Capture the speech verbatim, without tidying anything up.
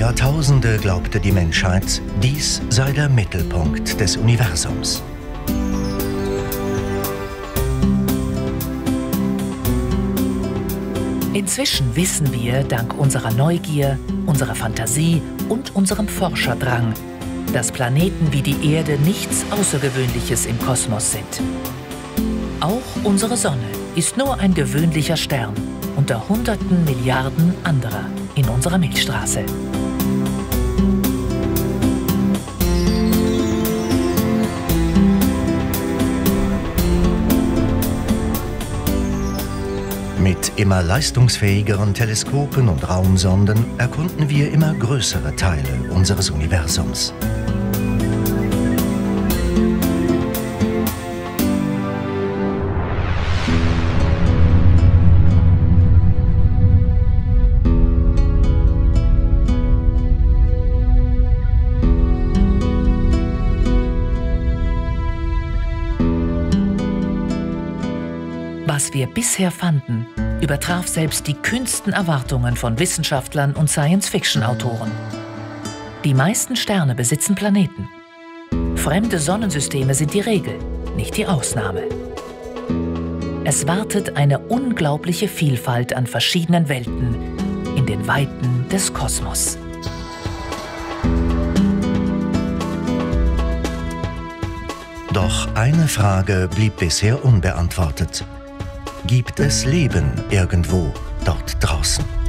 Jahrtausende glaubte die Menschheit, dies sei der Mittelpunkt des Universums. Inzwischen wissen wir, dank unserer Neugier, unserer Fantasie und unserem Forscherdrang, dass Planeten wie die Erde nichts Außergewöhnliches im Kosmos sind. Auch unsere Sonne ist nur ein gewöhnlicher Stern unter hunderten Milliarden anderer in unserer Milchstraße. Mit immer leistungsfähigeren Teleskopen und Raumsonden erkunden wir immer größere Teile unseres Universums. Was wir bisher fanden, übertraf selbst die kühnsten Erwartungen von Wissenschaftlern und Science-Fiction-Autoren. Die meisten Sterne besitzen Planeten. Fremde Sonnensysteme sind die Regel, nicht die Ausnahme. Es wartet eine unglaubliche Vielfalt an verschiedenen Welten in den Weiten des Kosmos. Doch eine Frage blieb bisher unbeantwortet. Gibt es Leben irgendwo dort draußen?